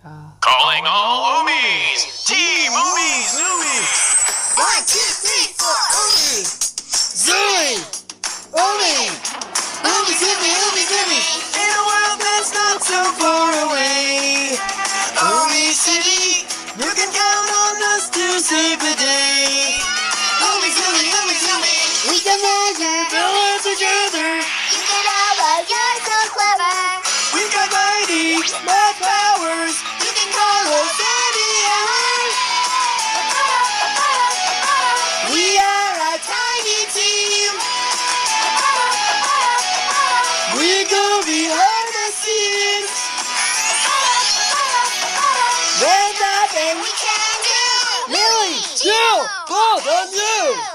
Calling all Umis! Team Umizoomi! 1, 2, 3, 4, Umi! Zoomi! Umi! Umizoomi, Umizoomi! In a world that's not so far away, Unikitty, you can count on us to save the day. Umizoomi, Umizoomi! We can never go together. You can have a you're so clever! We got mighty math powers. You can call us any hour! We are a tiny team. We go behind the scenes. There's nothing We can do! really too bold on you.